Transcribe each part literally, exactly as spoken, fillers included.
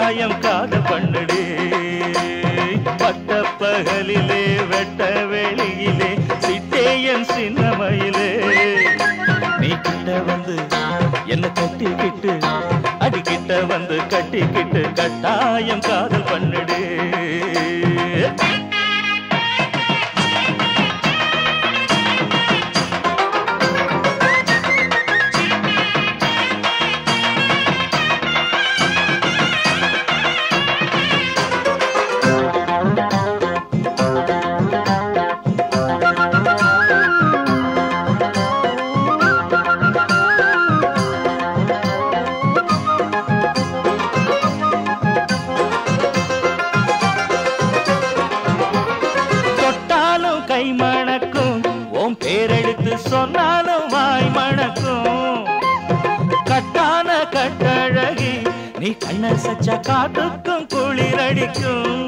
கட்டாயம் காதல் பண்ணுடே. பட்ட பகலிலே வெட்ட வெளியிலே சிட்டேயன் சின்னமயிலே நீ கிட்ட வந்து என்ன கட்டிக்கிட்டு அடிக்கிட்ட வந்து கட்டிக்கிட்டு கட்டாயம் காதல் பண்ணுடே. சொன்னாலும் வாய் மணக்கும் கட்டான கட்டழகி நீ கண்ண சச்ச காட்டுக்கும் குளிரடிக்கும்.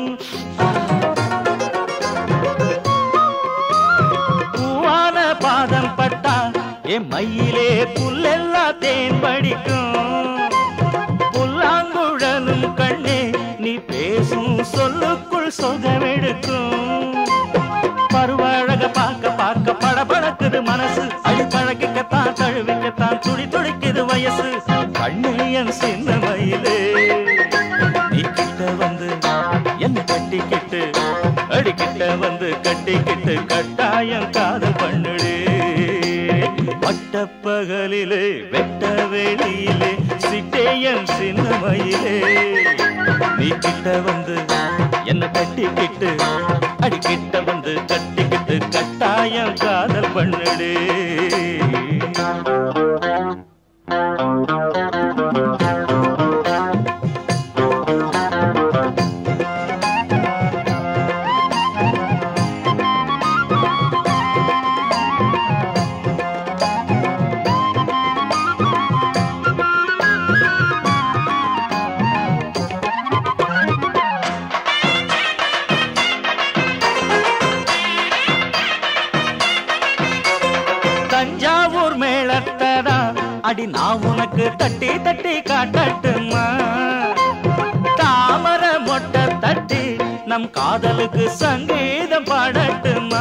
பூவான பாதம் பட்டா என் மையிலே புல்லெல்லாம் தேன் படிக்கும். புல்லாங்குழலும் கண்ணே நீ பேசும் சொல்லுக்குள் சொகமெடுக்கும். பருவழக பார்க்க பார்க்க படபடக்குது மனசு அடி பழகிக்கத்தான் தழுவிக்கத்தான் துடி துடிக்குது வயசு. கண்ணையன் சின்ன மயிலே நீ கிட்ட வந்து என்ன கட்டிக்கிட்டு அடிக்கிட்ட வந்து கட்டிக்கிட்டு கட்டாயம் காதல் பண்ணுடே. பட்டப்பகலிலே வெட்ட வெளியிலே சிட்டேயன் சின்ன மயிலே நீ கிட்ட வந்து என்ன கட்டிக்கிட்டு அடிக்கிட்ட வந்து கட்டிக்கிட்டு கட்டாயம் காதல் பண்ணுடே. தஞ்சாவூர் மேளத்தடா அடி நான் உனக்கு தட்டி தட்டி காட்டட்டுமா. தாமர மொட்டை தட்டி நம் காதலுக்கு சங்கீதம் பாடட்டுமா.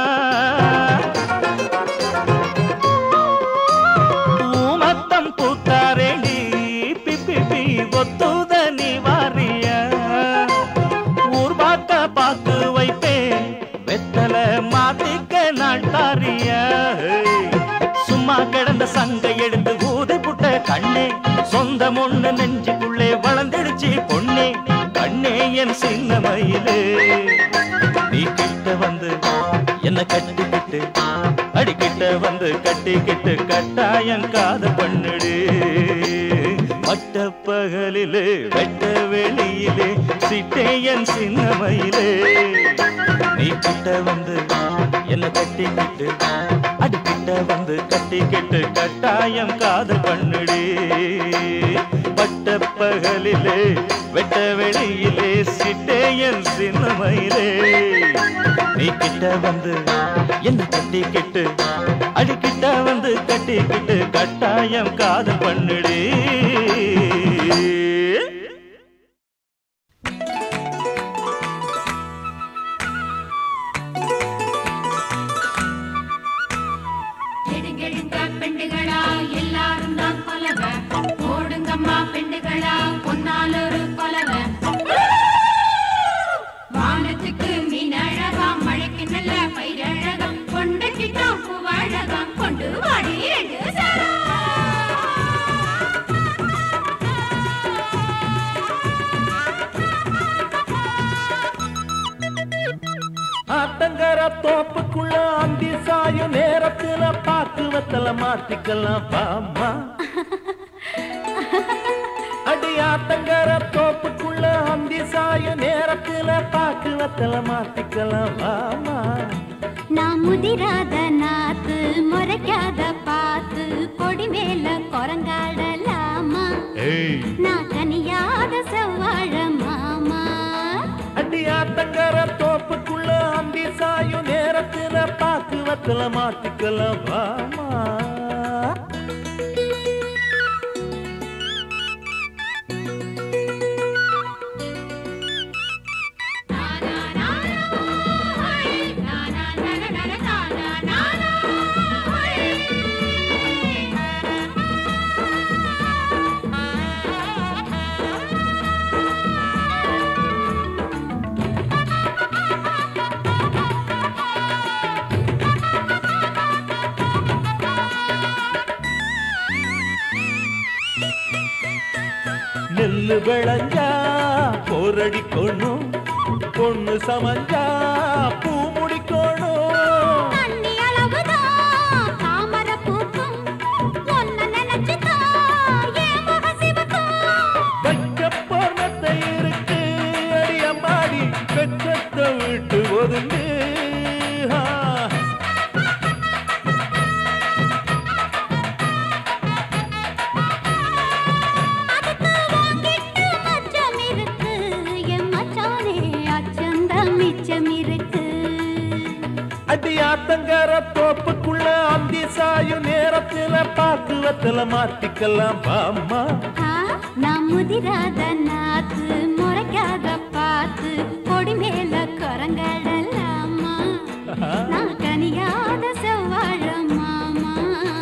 ஊமத்தம் பூத்தாரேண்டி பிப்பி பி ஒத்துத நீ வாரிய ஊர் பார்க்க பார்த்து வைப்பேன் வெத்தல மாத்திக்க நாட்டாரிய. சும்மா கிடந்த சங்க எடுத்து ஊதி புட்ட கண்ணே சொந்தம் ஒண்ணு நெஞ்சுக்குள்ளே வளர்ந்துடுச்சு பொண்ணே. கண்ணே என் சின்ன மயிலே நீ கிட்ட வந்து என்ன கட்டிக்கிட்டு அடிக்கிட்ட வந்து கட்டிக்கிட்டு கட்டாயம் காதல் பண்ணுடே. பட்ட பகலிலே வெட்ட வெளியிலே சிட்டேயன் சின்ன மயிலே நீ கிட்ட வந்து என்ன கட்டிக்கிட்டு அடிக்கிட்ட வந்து கட்டிக்கிட்டு கட்டாயம் காதல் பண்ணுடே. பட்ட பகலிலே வெட்ட வெளியிலே சிட்டேயன் சின்ன மயிலே நீ கிட்ட வந்து என்ன கட்டிக்கிட்டு அடிக்கிட்ட வந்து கட்டிக்கிட்டு கட்டாயம் காதல் பண்ணுடே. ஆத்தங்கர தோப்புக்குள்ள அந்தி சாயும் நேரத்துல பாக்கு வத்தல மாத்திக்கலாம் பாமா. அடி ஆத்தங்கர தோப்புக்குள்ள அந்தி சாயும் நேரத்துல பாக்கு வத்தல மாத்திக்கலாம் பாமா. நான் முதிராத நாத்து முறைக்காத பாத்து கொடி மேல குரங்காடலாமா. நான் தனியாத செவ்வாழ மாமா. அடி ஆத்தங்கர தோப்புக்குள்ள அந்தி சாயும் நேரத்துல பாக்கு வத்தல மாத்திக்கலாம் பாமா. நெல்லு விளைஞ்சா போரடிக்கணும், பொண்ணு சமஞ்சா பூ முடிக்கணும். தண்ணி அளவுதான் தாமரை பூக்கும், ஒன்ன நினைச்சுதான் என் முகம் சிவக்கும். வைக்க பொருளத்தை இருக்கு அடியம்மாடி, வெச்சத்தை விட்டு ஒதுங்கு. அடியாத்தங்கர தோப்புக்குள்ள அந்தி சாயும் நேரத்துல பாக்குவத்துல மாட்டிக்கலாம் பாம்மா. நான் முதிராத நாத்து முறைக்காத பாத்து கொடி மேல குரங்கடலாமா, நான் கனியாத செவ்வாழ மாமா.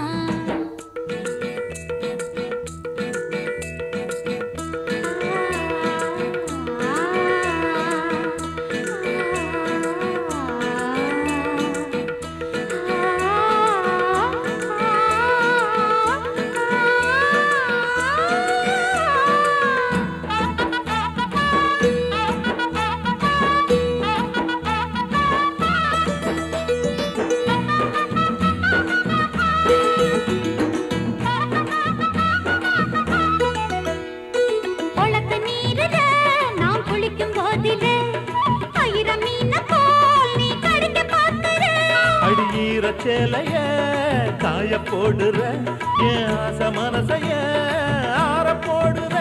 சேலைய காய போடுற என் ஆசை மனசைய ஆற போடுற.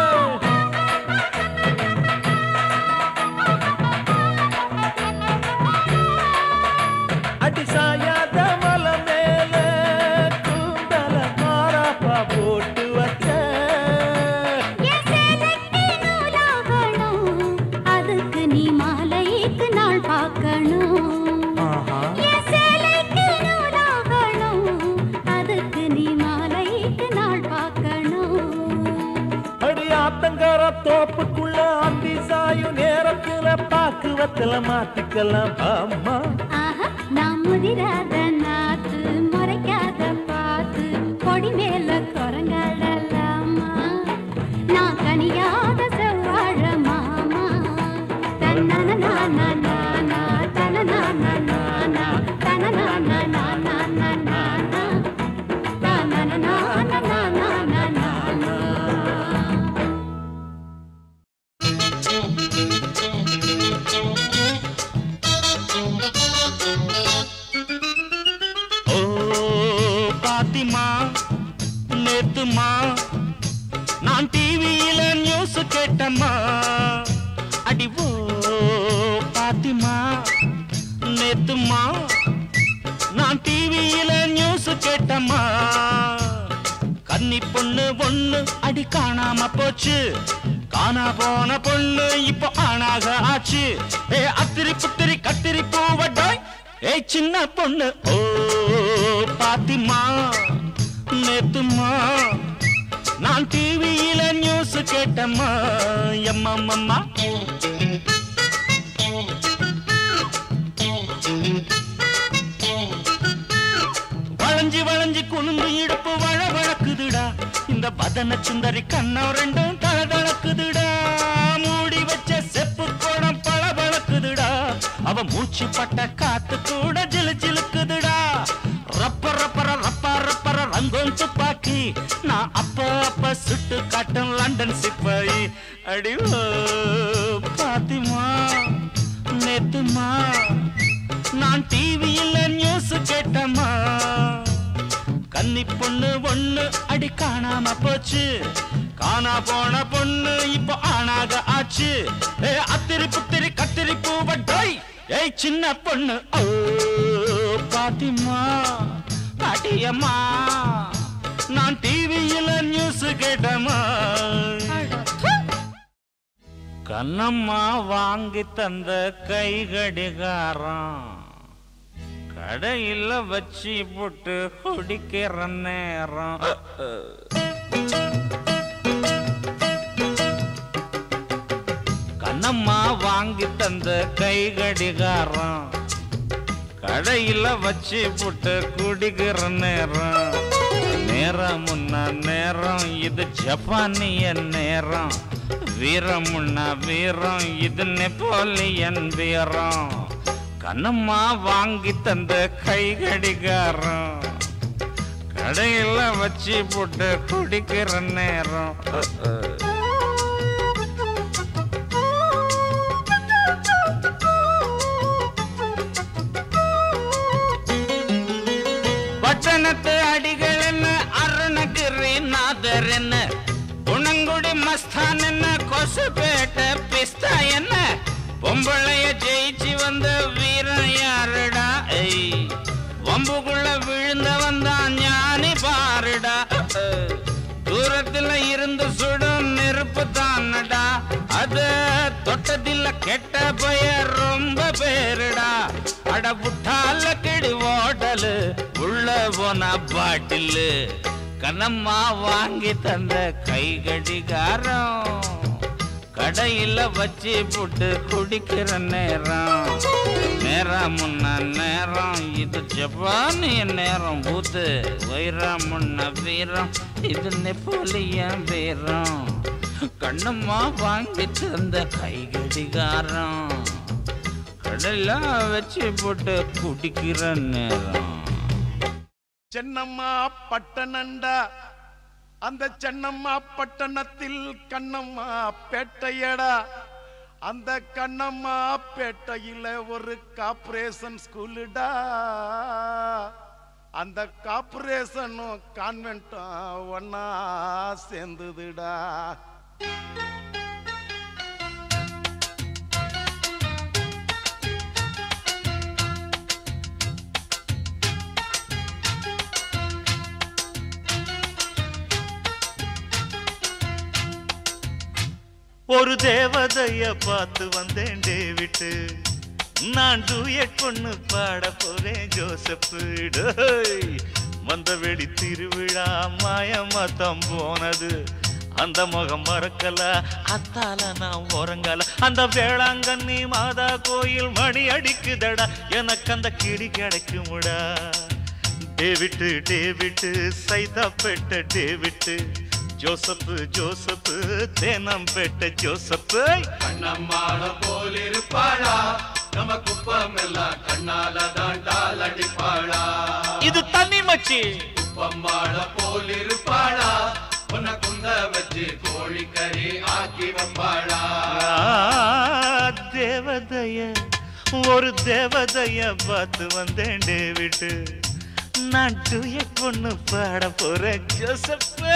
அடி சாயாத மலை மேல கூந்தல மாறாப்பா போட்டு வச்ச. அதுக்கு நீ மாலைக்கு நாள் பார்க்கணும். தோப்புக்குள்ள அந்தி சாயும் நேரத்துல பாக்குவத்துல மாட்டிக்கலாம் அம்மா. நான் முதிராத நாத்து முறைக்காத பாத்து கொடி மேல குரங்கடலாமா, நான் கனியாத செவ்வாழ மாமா. தன்னன நானா நானா தனனா நானா தனனா நானா நானா தனன நானா நானா நானா. நேத்துமா நான் டிவியில நியூஸ் கேட்டம்மா, அடிவோ பாத்திமா. நேத்துமா நான் டிவியில நியூஸ் கேட்டம்மா, கன்னி பொண்ணு ஒண்ணு அடி காணாம போச்சு. காணா போன பொண்ணு இப்போ ஆனாக ஆச்சு. ஏ அத்திரி புத்திரி கத்திரி பூவட்டாய் ஏ சின்ன பொண்ணு. ஓ பாத்திமா நேத்துமா நான் டிவியில நியூஸ் கேட்டம்மா, எம்மம்மா. வளைஞ்சி வளைஞ்சி குனிந்து இடுப்பு வழ வழக்குதுடா, இந்த பதன சுந்தரி கண்ணம் ரெண்டும் தள தளக்குதுடா. மூடி வச்ச செப்பு கோடம் பள பளக்குதுடா, அவ மூச்சு பட்ட காத்து கூட ஜிலு ஜிலுக்குதுடா. ரப்ப ரப்பர ரப்பா ரப்பர ரங்கம் துப்பாக்கி, நான் அப்ப அப்ப சுட்டு காட்டும் லண்டன் சிப்பாயி. அடிவோ பாத்திமா நேத்துமா நான் டிவியில நியூஸ் கேட்டம்மா, கன்னி பொண்ணு ஒண்ணு அடி காணாம போச்சு. காணா போன பொண்ணு இப்போ ஆனாக ஆச்சு. ஏ அத்திரி புத்திரி கத்திரி பூவட்டாய் ஏய் சின்ன பொண்ணு. ஓ பாத்திமா பாட்டியம்மா நான் டிவியில நியூஸ் கேட்டம்மா. கண்ணம்மா வாங்கி தந்த கை கடிகாரம் கடையில் வச்சு போட்டு குடிக்கிற நேரம். கண்ணம்மா வாங்கி தந்த கை கடிகாரம் கடையில் வச்சு போட்டு குடிக்கிற நேரம். நேரம் முன்ன நேரம் இது ஜப்பானிய நேரம், வீரம் முன்ன வீரம் இது நெப்போலியன் வீரம். கண்ணம்மா வாங்கி தந்த கை கடிகாரம், கடையில வச்சு போட்டு குடிக்கிற நேரம். பட்டணத்து அடிகள் என்ன, அருணகிரி நாதர் என்ன, குணங்குடி மஸ்தான் என்ன, கொசுப்பேட்ட பிஸ்தா என்ன, பொம்பளைய ஜெயிச்சு வந்த வீரன் யாருடா? வம்புக்குள்ள விழுந்த வந்தான் ஞானி பாருடா. தூரத்துல இருந்து சுடும் நெருப்பு தானடா, அது தொட்டதில்ல கெட்ட பெயர் ரொம்ப பேருடா. அட புட்டால கிடி ஓடலு உள்ள போன பாட்டிலு, கண்ணம்மா வாங்கி தந்த கை கடிகாரம், கடையில வச்சு போட்டு குடிக்கிற நேரம். நேரம் முன்ன நேரம் இது ஜப்பானிய நேரம், பூத்து வைரம் முன்ன வீரம் இது நெப்போலியன் வீரம். கண்ணம்மா வாங்கி தந்த கை கடிகாரம், கடையில வச்சு போட்டு குடிக்கிற நேரம். சென்னம்மா பட்டணண்டா, அந்த சென்னம்மா பட்டணத்தில் கண்ணம்மா பேட்டையடா. அந்த கண்ணம்மா பேட்டையில ஒரு கார்ப்பரேஷன் ஸ்கூலுடா. அந்த கார்ப்பரேஷனும் கான்வென்ட்டும் ஒன்னா சேர்ந்துதுடா. ஒரு தேவதைய பார்த்து வந்தேன் டேவிட்டு, நான் டூயட் பொண்ணு பாட போறேன் ஜோசப்பு. வந்த வெடி திருவிழா மாயமாத்தம் போனது, அந்த முகம் மறக்கல அத்தால நான் உறங்கல. அந்த வேளாங்கண்ணி மாதா கோயில் மணி அடிக்குதடா, எனக்கு அந்த கிடி கிடைக்குமுடா. David David Saidapet David, Joseph Joseph Teynampet Joseph. கண்ணம்மாள போலிருப்பாளா, நம்ம குப்பம் எல்லாம் கண்ணால தாண்டால் அடிப்பாளா. இது தண்ணி மச்சி. குப்பம்மாள போலிருப்பாளா, உன்னை குந்த வச்சு கோழிக்கறி ஆக்கி வைப்பாளா. தேவதைய ஒரு தேவதைய பார்த்து வந்தேன் டேவிட்டு, நான் டூயட் பொண்ணு பாட போறேன் ஜோசப்பே.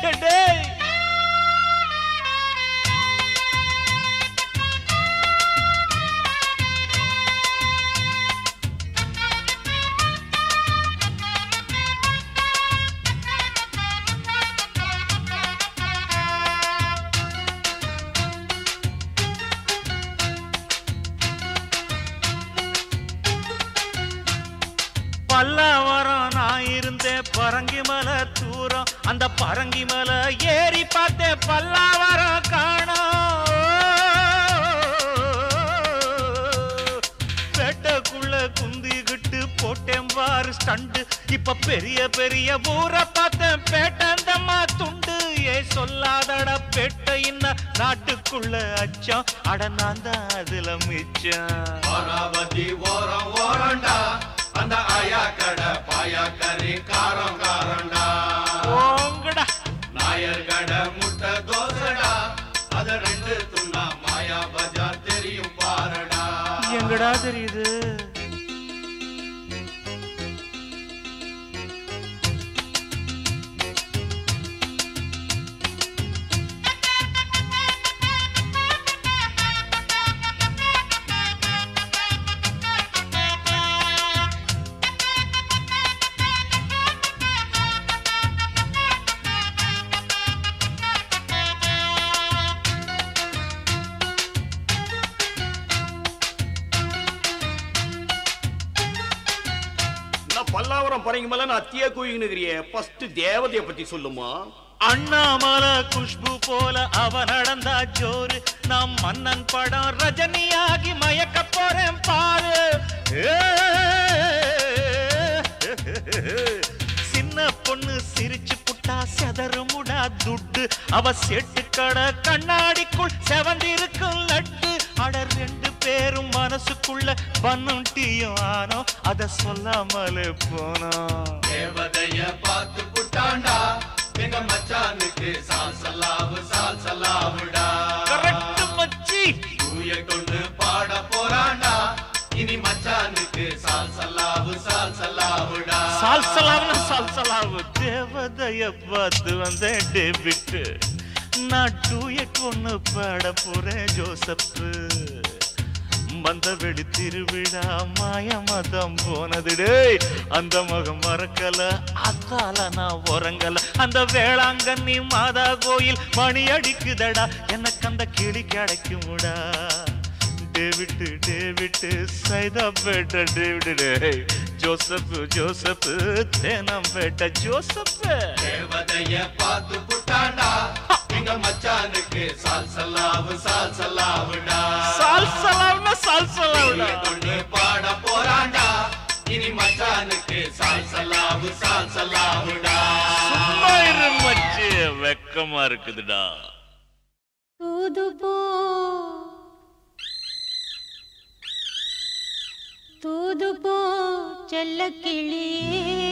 பல்லாவரம் நான் இருந்தேன் பரங்கி மலை தூரம், அந்த பரங்கி மலை ஏறி பார்த்தேன் பல்லாவரம் காணோம். பேட்டைக்குள்ள குந்திக்கிட்டு போட்டேன் பாரு ஸ்டண்டு, இப்ப பெரிய பெரிய ஊரை பார்த்தேன் பேட்டந்தம்மா துண்டு. ஏ சொல்லாதட பேட்டை இன்ன நாட்டுக்குள்ள அச்சம், அட நான் தான் அதுல மிச்சம். அமராவதி ஓரம் ஓரண்டா, அந்த ஆயா கடை பாயா கறி காரம் காரண்டா. ஓங்கடா நாயர் கடை முட்டை தோசடா, அத ரெண்டு துண்ணா மாயா பஜார் தெரியும் பாரடா. எங்கடா தெரியுது? பல்லாவரம் பரங்கி மலை அத்தியா கூயினுக்கிறிய, ஃபர்ஸ்ட் தேவதைய பத்தி சொல்லுமா. அண்ணாமலை குஷ்பு போல அவ நடந்தா ஜோரு, நாம் மன்னன் படம் ரஜினியாகி மயக்க போறேன் பாரு. சின்ன பொண்ணு சிரிச்சு புட்டா செதறுமுடா துட்டு அவ செட்டு கடை கண்ணாடிக்குள் செவந்திருக்கும் லட்டு அட ரெண்டு பேரும் மனசுக்குள்ள பண்ணும் டீயும் ஆனோ அத சொல்லாமலே போனோம் தேவதைய பார்த்து புட்டாண்டா எங்க மச்சானுக்கு சால் சல்லாவு சால் சல்லாவுடா கரெக்ட் மச்சி தூய கொண்டு பாட போறாண்டா இனி மச்சானுக்கு சால் சல்லாவு சால் சல்லாவுடா சால் சலாவுனா சால் சலாவு தேவதைய பார்த்து வந்த டேவிட் நான் டூயட் ஒண்ணு பாட போறேன் ஜோசப்பு வந்த வெடி திருவிழா மாய மதம் போனது டேய் அந்த முகம் மறக்கல அத்தால நான் உறங்கல அந்த வேளாங்கண்ணி மாதா கோயில் மணி அடிக்குதடா எனக்கு அந்த கிளி கிடைக்குமுடா David David Saidapet David டேய் Joseph Joseph Teynampet Joseph தேவதைய பார்த்து புட்டாண்டா எங்க மச்சானுக்கு சால் சல்லாவு சால் சல்லாவுடா சால் சலாவுனா சால் சலாவுடா கொண்டு பாட போறாண்டா இனி மச்சானுக்கு சால் சல்லாவு சால் சல்லாவுடா சும்மா இரு மச்சி வெக்கமா இருக்குதுடா தூது போ தூது போ செல்ல கிளியே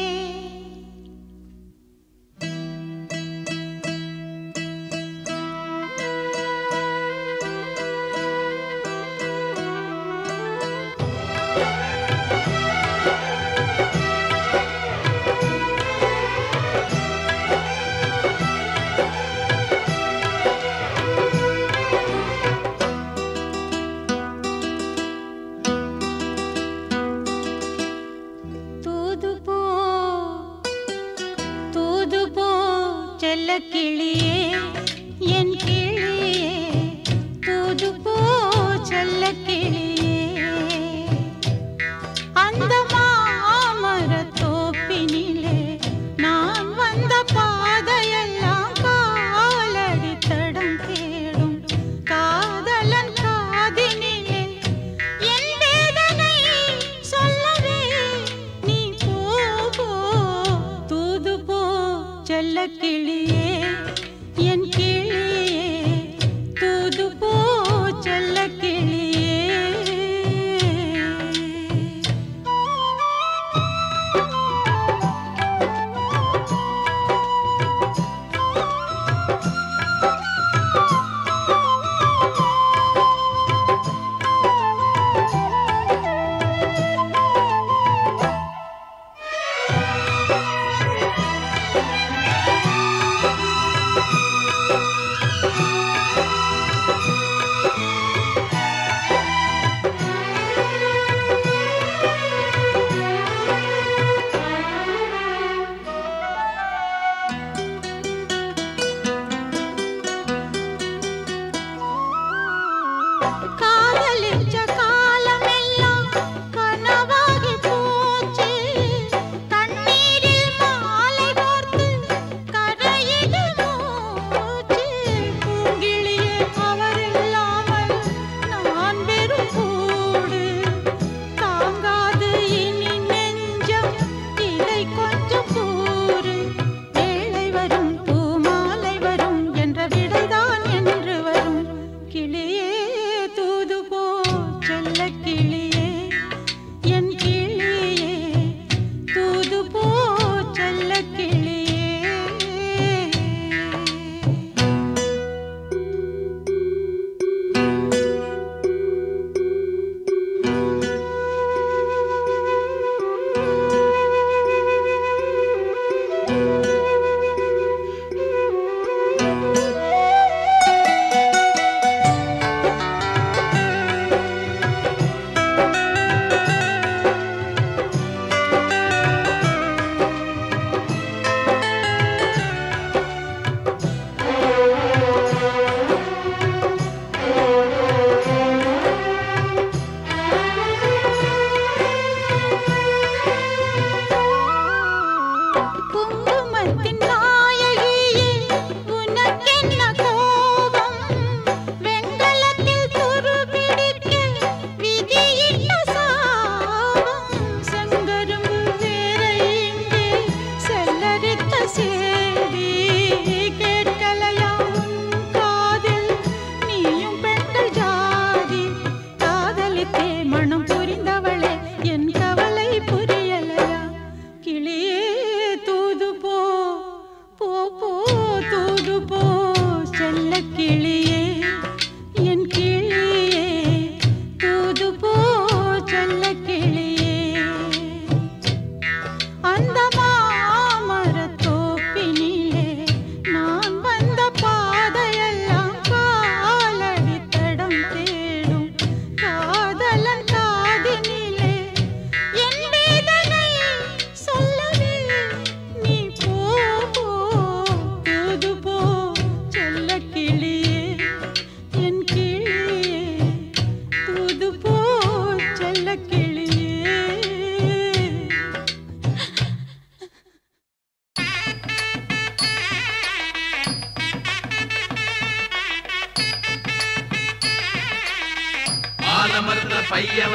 கிளியே என் கிளியே தூது போ செல்ல கிளியே அந்த மாமர தோப்பினிலே நான் வந்த பாதையெல்லாம் காலடி தடம் தேடும் காதலன் காதினிலே என் வேதனை சொல்லவே நீ போ போ தூது போ செல்ல கிளியே என் கிளியே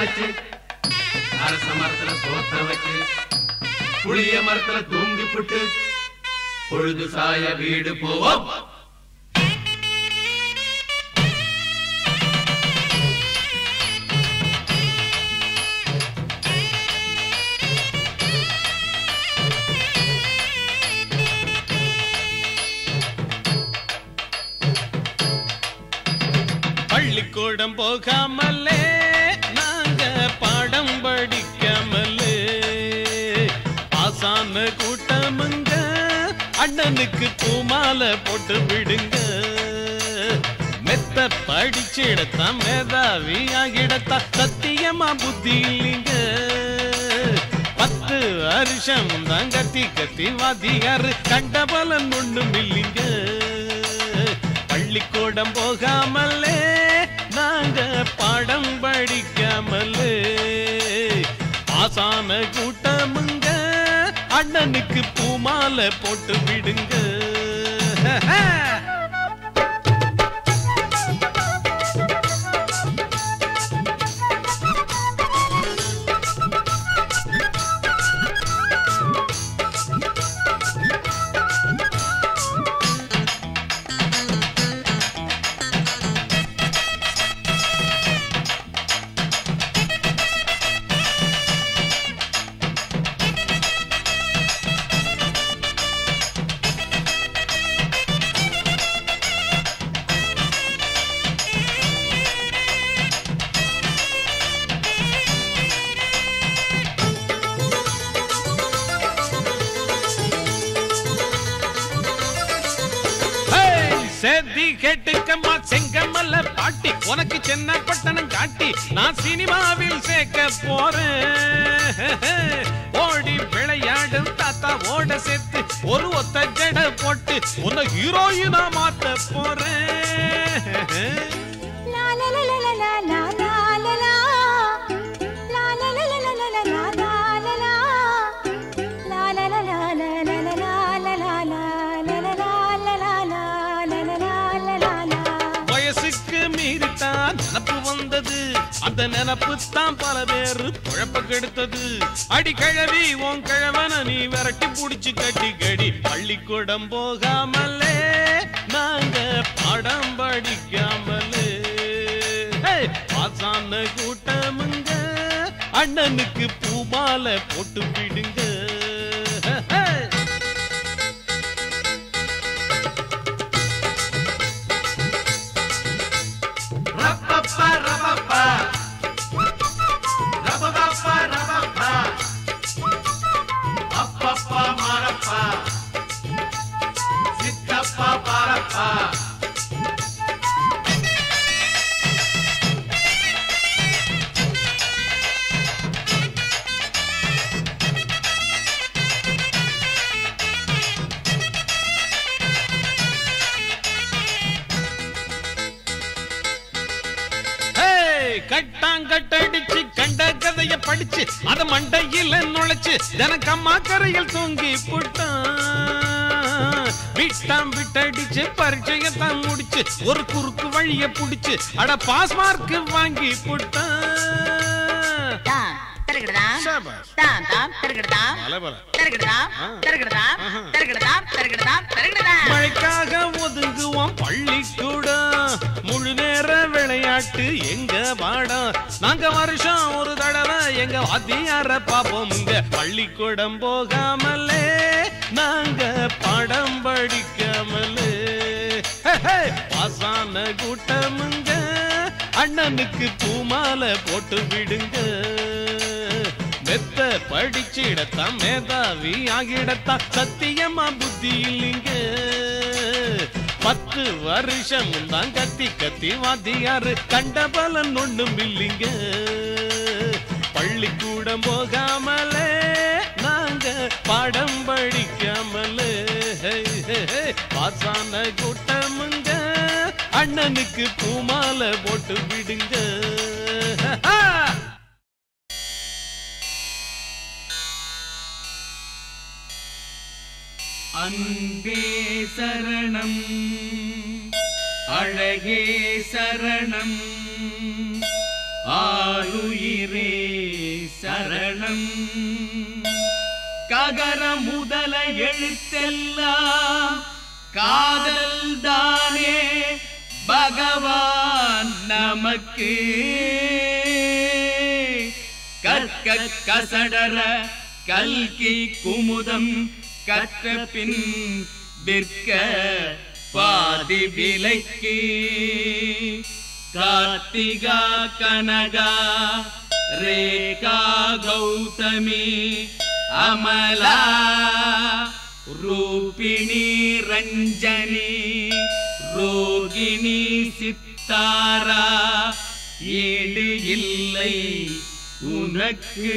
வச்சு அரச மரத்துல சோத்த வச்சு புளிய மரத்துல தூங்கி புட்டு பொழுது சாய வீடு போவோம். பள்ளிக்கூடம் போகாமலே நாங்க பாடம் படிக்காமலே ஆசான கூட்டமுங்க அண்ணனுக்கு பூமாலை போட்டு விடுங்க. மெத்த படிச்சிடத்தான் மேதாவி ஆகிடத்தான் சத்தியமா புத்தி இல்லைங்க. பத்து வருஷம் தான் கத்தி கத்தி வாத்தியாரு கண்ட பலன் ஒண்ணும் இல்லைங்க. பள்ளிக்கூடம் போகாமலே நாங்க பாடம் படிக்காமலே ஆசான கூட்டமுங்க அண்ணனுக்கு பூமாலை போட்டு விடுங்க. சேதி கேட்டுக்கம்மா செங்கமல்ல பாட்டி உனக்கு சின்ன பட்டணம் காட்டி நான் சினிமாவில் சேர்க்க போறேன். ஓடி விளையாடும் தாத்தா ஓட சேர்த்து ஒரு ஒத்த ஜட போட்டு உன்னை ஹீரோயினா மாத்த போறேன். நினப்பு வந்தது அந்த நினப்பு தான் பல பேரு குழப்ப கெடுத்தது. அடி கிழவி உன் கிழவன நீ விரட்டி புடிச்சு கட்டி கடி. பள்ளிக்கூடம் போகாமலே நாங்க பாடம் படிக்காமலே ஆசான கூட்டமுங்க அண்ணனுக்கு பூமாலை போட்டு விடுங்க. கட்டாங்கட்டடிச்சு கண்ட கதைய படிச்சு அத மண்டையில நுழைச்சு எனக்கு அம்மா கரையில் தூங்கி போட்டான். விட்டாம் விட்டடிச்சு பரீட்சையத்தான் முடிச்சு ஒரு குறுக்கு வழிய புடிச்சு அட பாஸ் மார்க் வாங்கி போட்டான். மழைக்காக ஒதுங்குவோம் பள்ளிக்கூடம் முழு நேர விளையாட்டு எங்க பாடம். நாங்க வருஷம் ஒரு தடவை எங்க வாத்தியார பாப்போம். பள்ளிக்கூடம் போகாமலே நாங்க பாடம் படிக்காமலே ஆசான கூட்டமுங்க அண்ணனுக்கு பூமாலை போட்டு விடுங்க. மெத்த படிச்சிடத்தான் மேதாவி ஆகிடத்தான் சத்தியமா புத்தி இல்லைங்க. பத்து வருஷம் தான் கத்தி கத்தி வாத்தியாரு கண்ட பலன் ஒண்ணும் இல்லைங்க. பள்ளிக்கூடம் போகாமலே நாங்க பாடம் படிக்காமலே ஆசான கூட்டமுங்க அண்ணனுக்கு பூமாலை போட்டு விடுங்க. அன்பே சரணம் அழகே சரணம் ஆளுயிரே மந்திரம் ககர முதல எழுத்தெல்லாம் காதல் தானே பகவான் நமக்கு கற்க கசடர கல்கி குமுதம் கற்ற பின் விற்க பாதி விலைக்கு கார்த்திகா கனகா ரேகா கௌதமி அமலா ரூபிணி ரஞ்சனி ரோகிணி சித்தாரா ஈடு இல்லை உனக்கு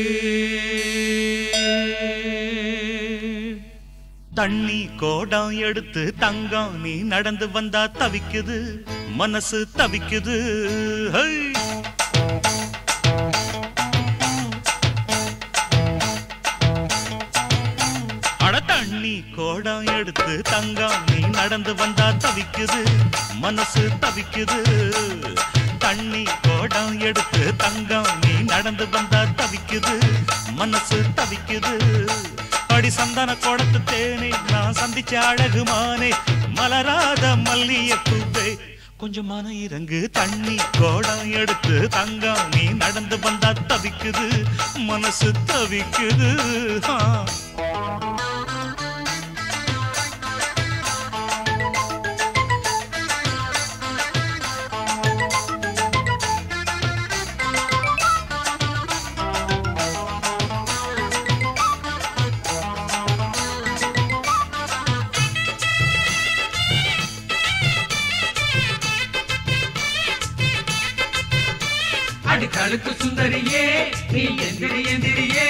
தண்ணி கோடம் எடுத்து தங்கம் நீ நடந்து வந்தா தவிக்குது மனசு தவிக்குது அட தண்ணி கோடம் எடுத்து தங்கம் நீ நடந்து வந்தா தவிக்குது மனசு தவிக்குது தண்ணி கோடம் எடுத்து தங்கம் நீ நடந்து வந்தா தவிக்குது மனசு தவிக்குது அடி சந்தன கோடத்து தேனே நான் சந்திச்ச அழகுமானே மலராத மல்லிய பூவே கொஞ்சம் மன இறங்கு தண்ணி கோடம் எடுத்து தங்கம் நீ நடந்து வந்தா தவிக்குது மனசு தவிக்குது அடித்தழுக்கு சுந்தரியே நீ எந்திரி எந்திரியே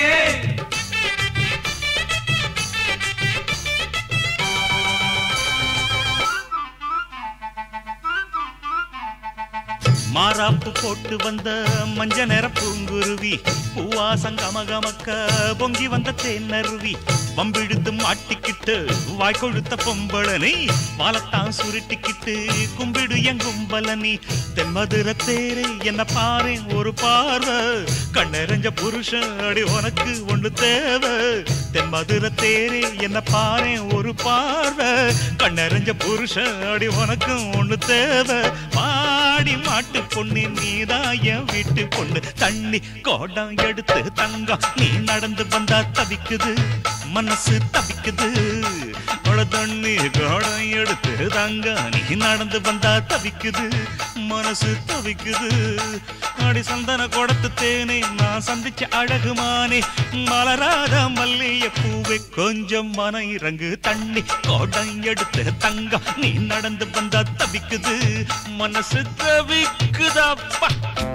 மாறாப்பு போட்டு வந்த மஞ்ச நிற பூங்குருவி பூவாசம் கமகமக்க பொங்கி வந்த தேனருவி வம்பிழுத்து மாட்டிக்கிட்டு வாய் கொழுத்த பொம்பளனி வாழத்தான் சுருட்டிக்கிட்டு கும்பிடு என் கும்பலனி தென்மதுர தேரே என்ன பாரு ஒரு பார்வை கண்ணெறிஞ்ச புருஷன் அடி உனக்கு ஒண்ணு தேவை தென்மதுர தேரே என்ன பாரு ஒரு பார்வை கண்ணெறிஞ்ச புருஷன் அடி உனக்கு ஒண்ணு தேவை மாடி மாட்டு பொண்ணு நீதாய வீட்டு பொண்ணு தண்ணி கோடம் எடுத்து தங்கம் நீ நடந்து வந்தா தவிக்குது மனசு தவிக்குது தண்ணி கோடம் எடுத்து தங்கம் நீ நடந்து வந்தா தவிக்குது மனசு தவிக்குது அடி சந்தன கோடத்து தேனே நான் சந்திச்ச அழகுமானே மலராத மல்லிய பூவை கொஞ்சம் மன இறங்கு தண்ணி கோடம் எடுத்து தங்கம் நீ நடந்து வந்தா தவிக்குது மனசு தவிக்குதப்பா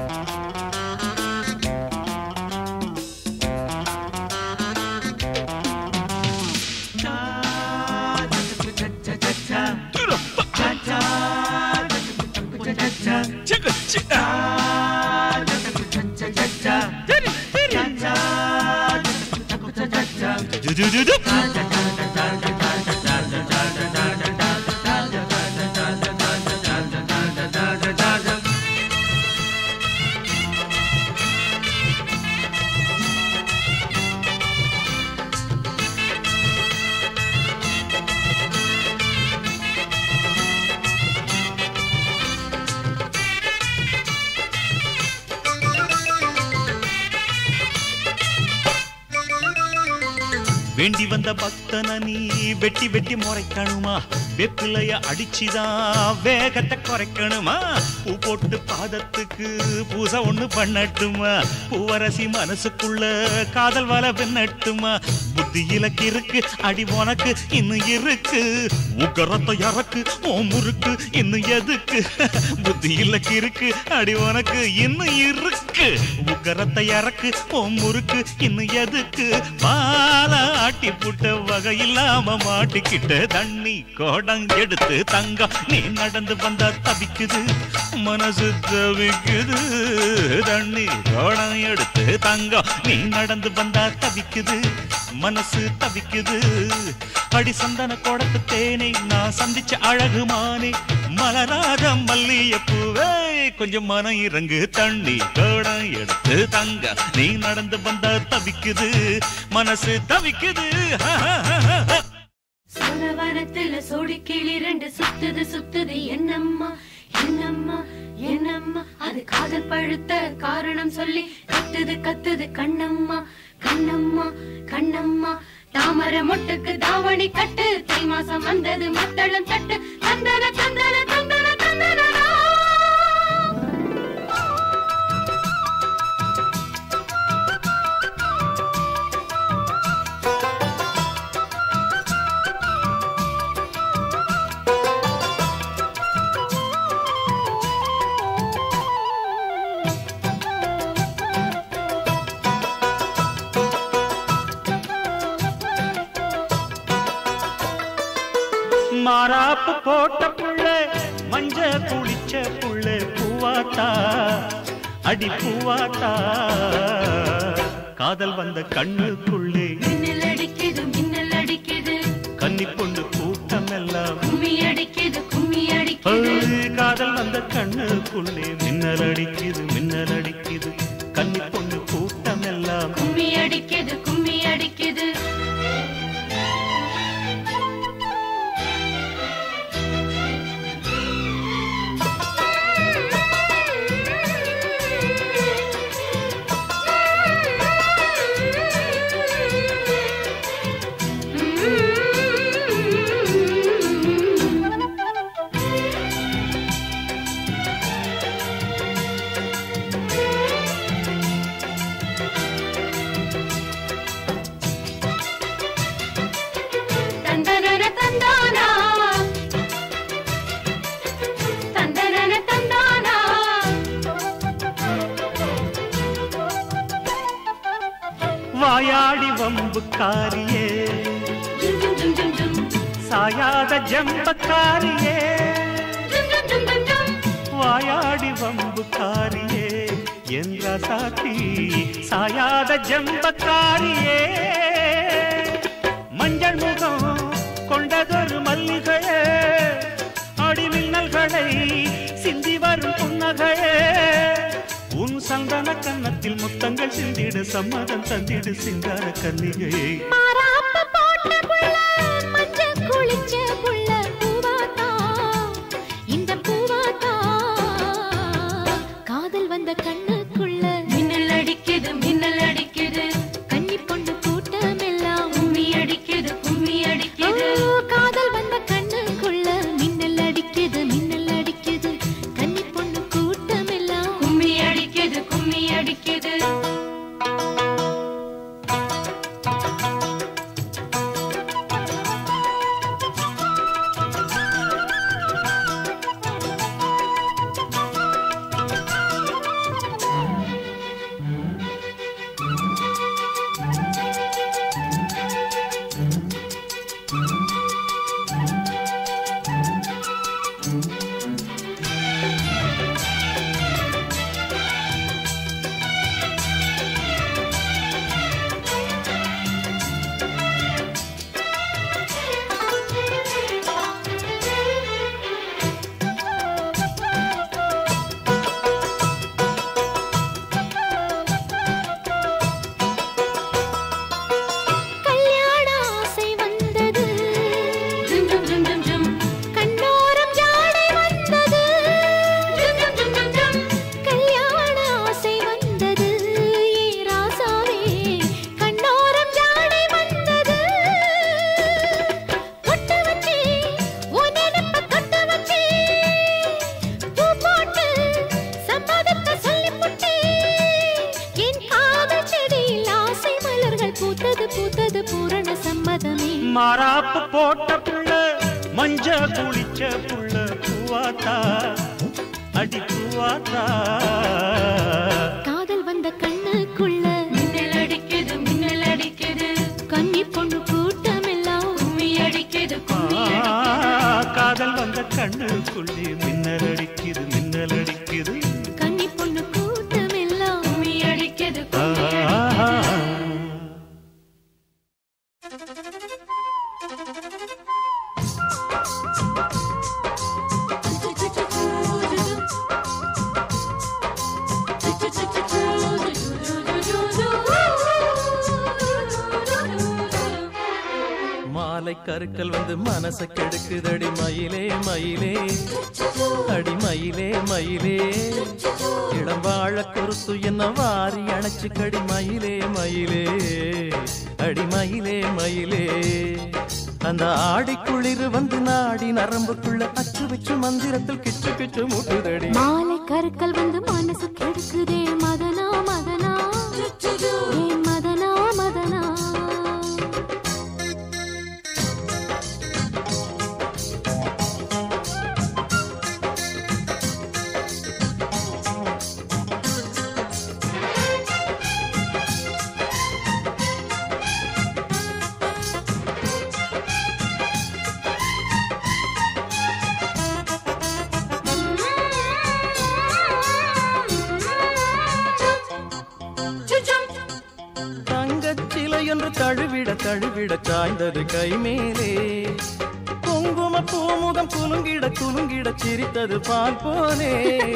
வேண்டி வந்த பக்தன நீ வெட்டி வெட்டி முறைக்கணுமா வெப்பிலைய அடிச்சுதான் வேகத்தை குறைக்கணுமா பூ போட்டு பாதத்துக்கு பூசை ஒண்ணு பண்ணட்டுமா பூவரசி மனசுக்குள்ள காதல் வர பின்னட்டுமா புத்தியில கிறுக்கு அடி உனக்கு இன்னும் இருக்கு உக்கரத்தை இறக்கு ஓ முறுக்கு இன்னும் எதுக்கு புத்தியில கிறுக்கு அடி உனக்கு இன்னும் இருக்கு உக்கரத்தை இறக்கு ஓ முறுக்கு இன்னும் எதுக்கு பாலா ஆட்டி புட்ட வகை இல்லாம மாட்டிக்கிட்ட தண்ணி கோடம் எடுத்து தங்கம் நீ நடந்து வந்தா தவிக்குது மனசு தவிக்குது தண்ணி கோடம் எடுத்து தங்கம் நீ நடந்து வந்தா தவிக்குது மனசு தவிக்குது. அடி சந்தன கோடத்து தேனை நான் சந்திச்ச அழகுமானே, மலராத மல்லியப்பூவே கொஞ்சம் மனம் இறங்கு. தண்ணி கோடம் எடுத்து தங்க நீ நடந்து வந்தா தவிக்குது, மனசு தவிக்குது. சோழவனத்துல சோடி கிளி ரெண்டு சுத்துது சுத்துது என்னம்மா என்னம்மா என்னம்மா, அது காதல் பழுத்த காரணம் சொல்லி கத்துது கத்துது கண்ணம்மா கண்ணம்மா கண்ணம்மா. தாமர மொட்டுக்கு தாவணி கட்டு, தை மாசம் வந்தது மத்தளம் தட்டு, தந்தன தந்தன தந்தன தந்தன. மாறாப்பு போட்ட புள்ள மஞ்ச குளிச்ச புள்ள பூவாத்தா அடி பூவாத்தா, காதல் வந்த கண்ணுக்குள்ளே மின்னல் அடிக்குது மின்னல் அடிக்குது, கன்னி பொண்ணு கூட்டம் எல்லாம் கும்மி அடிக்குது கும்மி அடிக்குது. காதல் வந்த கண்ணுக்குள்ளே மின்னல் அடிக்குது மின்னல் அடிக்குது, கன்னி பொண்ணு கூட்டம் எல்லாம் கும்மி அடிக்குது கும்மி அடிக்குது. வாயாடி வம்புக்காரியே சாயாத ஜம்பக்காரியே, வாயாடி வம்புக்காரியே என்ற சாத்தி சாயாத ஜம்பக்காரியே. மஞ்சள் முகம் கொண்டதொரு மல்லிகையே, அடி மின்னல்களை சிந்தி வரும் புன்னகையே, உன் சந்தன கன்னத்தில் முத்தங்கள் சிந்திடு சம்மதம் தந்திடு சிங்கார கன்னிகையே. காதல் வந்த கண்ணுக்குள்ள மின்னல் அடிக்குது மின்னல் அடிக்குது, கன்னி பொண்ணு கூட்டம் எல்லாம் கும்மி அடிக்குது கும்மி அடிக்குது. காதல் வந்த கண்ணுக்குள்ள மின்னல் அடிக்குது மின்னல் அடிக்குது, கன்னி பொண்ணு கூட்டம் எல்லாம் கும்மி அடிக்குது கும்மி அடிக்குது. மாறாப்பு போட்ட புள்ள மஞ்ச குளிச்ச புள்ள பூவாத்தா அடி பூவாத்தா, காதல் வந்த கண்ணுக்குள்ள மின்னல் அடிக்குது மின்னல் அடிக்குது, கன்னி பொண்ணு கூட்டம் எல்லாம் கும்மி அடிக்குது கும்மி அடிக்குது. காதல் வந்த கண்ணுக்குள்ளே மின்னல் அடிக்குது மின்னல் அடிக்குது, கன்னி பொண்ணு கூட்டம் எல்லாம் கும்மி அடிக்குது கும்மி அடிக்குது. மாலை கருக்கள் வந்து மனச கெடுக்குதடி மயிலே மயிலே அடி மயிலே மயிலே இளம் வாழ குறுத்து என்ன வாரி அணைச்சு கடி மயிலே மயிலே அடி மயிலே மயிலே அந்த ஆடி குளிர் வந்து நாடி நரம்புக்குள்ள அச்சு வச்சு மந்திரத்தில் கிச்சு கிச்சு முட்டுதடி மாலை கருக்கள் வந்து மனசு கெடுக்குதே மதனா மதனா ஏ மதனா மதனா என்று தழுவிட தழுவிட சாய்ந்தது கை மேலே குங்கும பூமுகம் குலுங்கிட குலுங்கிட சிரித்தது பால் போலே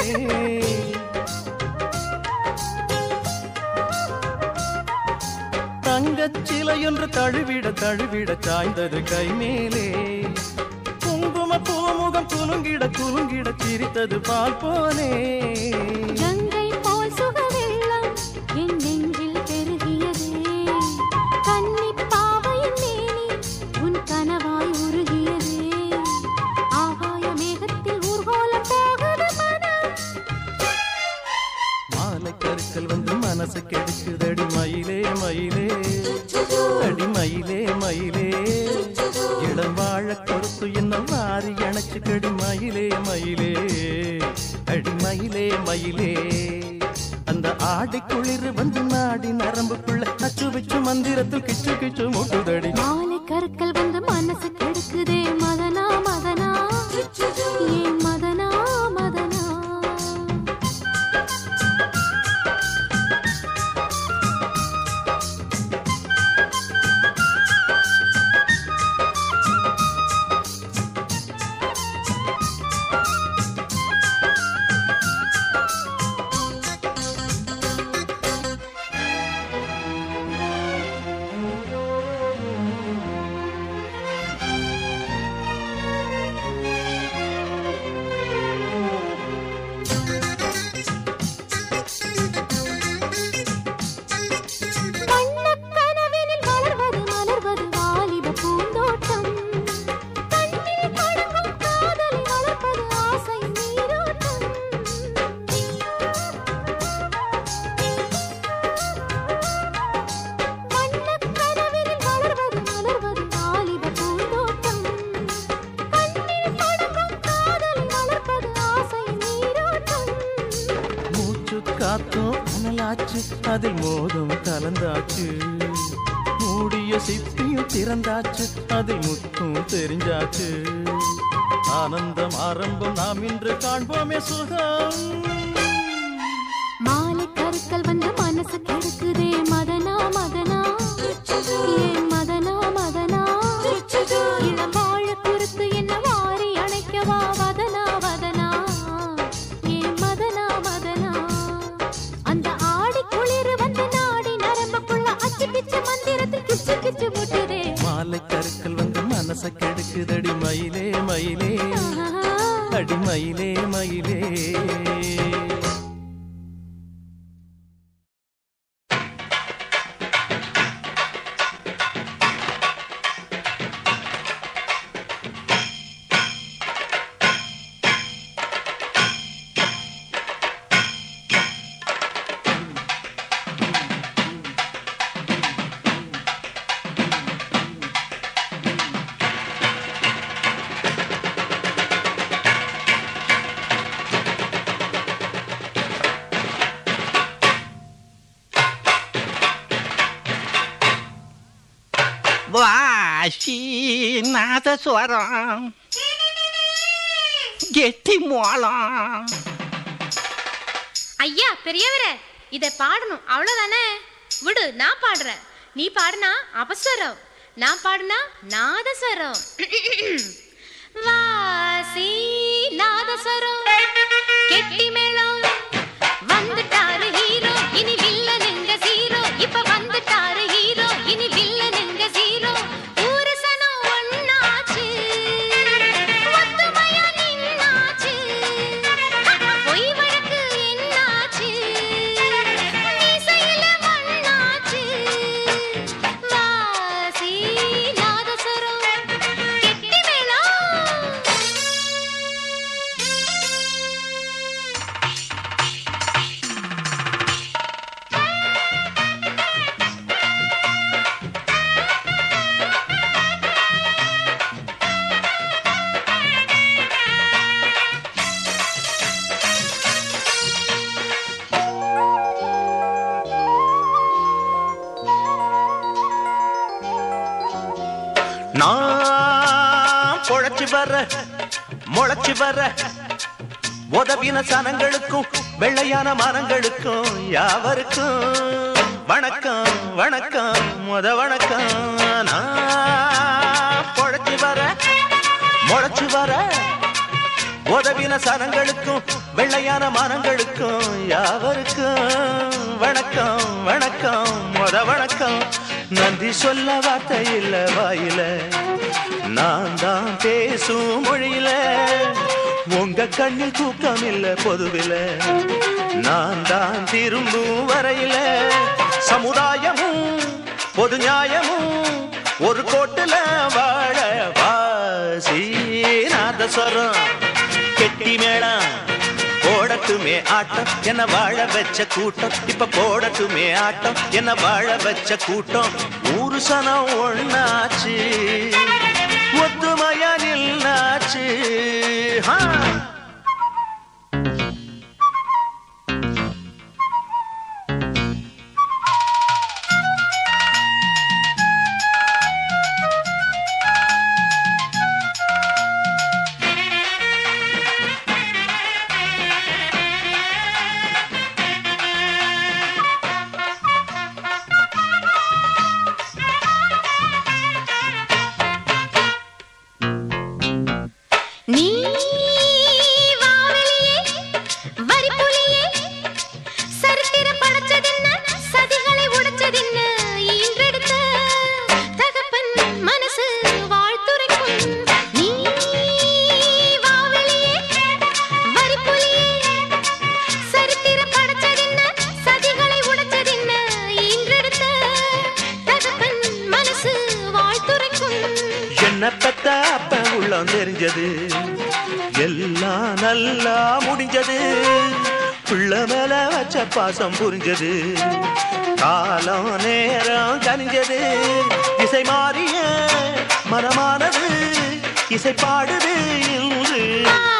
தங்கச்சிலை என்று தழுவிட தழுவிட சாய்ந்தது கை மேலே குங்கும பூமுகம் குலுங்கிட குலுங்கிட சிரித்தது பால் போலே கங்கை போல் சுகவெள்ளம் என் நெஞ்சில் பெருகியதே கன்னி பாவையின் மேனி உன் கனவாய் உருகியதே ஆகாய மேகத்தில் ஊர்கோலம் போகுது மனம் மாலை கருக்கள் வந்து மனசு கெடுக்குதடி மயிலே மயிலே அடி மயிலே மயிலே இளம் வாழ கொடுத்து என்ன மாறி அணைச்சு கடி மயிலே மயிலே அடி மயிலே மயிலே அந்த ஆடி குளிர் வந்து நாடி நரம்புக்குள்ள அச்சு வச்சு மந்திரத்தில் கிச்சு கிச்சு முட்டுதடி மாலை கருக்கள் வந்து மனசு கெடுக்குதே மதனா மதனா ஏ மதனா மதனா அதில் மோதும் கலந்தாச்சு மூடிய சிப்பியும் திறந்தாச்சு அதில் முத்தும் தெரிஞ்சாச்சு ஆனந்தம் ஆரம்பம் நாம் இன்று காண்போமே சுகம் மாலை கருக்கள் வந்து மனசு கெடுக்குதே மதனா மதனா ஏ மதனா மதனா இளம் வாழ குறுத்து என்ன வாரி அணைக்கவா வதனா வதனா ஏ மதனா மதனா அந்த ஆடி குளிர் வந்து நாடி நரம்புக்குள்ள அச்சு கிச்சு மந்திரத்தில் கிச்சு கிச்சு முட்டுதே மாலை கருக்கள் வந்து மனச கெடுக்குதடி மயிலே மயிலே அடி மயிலே மயிலே வாசி நாதஸ்வரம் கெட்டி மோளம். ஐயா பெரியவரே, இத பாடணும் அவ்வளவுதானே? விடு, நான் பாடுறேன். நீ பாடுனா அபஸ்வரம், நான் பாடுனா நாதஸ்வரம். வாசி நாதஸ்வரம் கெட்டி மேளம் வந்துட்டாரு ஹீரோ, இனி வில்லனுங்க ஜீரோ. இப்ப வந்துட்டாரு ஹீரோ, இனி வில்லனுங்க ஜீரோ. ஊரு சனம் நான் பொழைச்சு வர முளைச்சு வர உதவின சனங்களுக்கும் வெள்ளையான மனங்களுக்கும் யாவருக்கும் வணக்கம் வணக்கம் முத வணக்கம். நான் பொழைச்சு வர முளைச்சு வர உதவின சனங்களுக்கும் வெள்ளையான மனங்களுக்கும் யாவருக்கும் வணக்கம் வணக்கம் முத வணக்கம். நன்றி சொல்ல வார்த்தை இல்ல வாயில நான் தான் பேசும் மொழியில உங்க கண்ணில் தூக்கம் இல்ல பொதுவில நான் தான் திரும்பும் வரையில சமுதாயமும் பொது நியாயமும் ஒரு கோட்டுல வாழ வாசி நாதஸ்வரம் கெட்டி மேளம் போடட்டுமே ஆட்டம் என்ன வாழ வச்ச கூட்டம் இப்ப போடட்டுமே ஆட்டம் என்ன வாழ வச்ச கூட்டம் ஊரு சனம் ஒண்ணாச்சு ஒத்துமையா நின்னாச்சு. தெரிஞ்சது எல்லாம் நல்லா முடிஞ்சது பிள்ளை மேல வச்ச பாசம் புரிஞ்சது காலம் நேரம் கனிஞ்சது இசை மாறிய மனமானது இசை பாடுது இன்று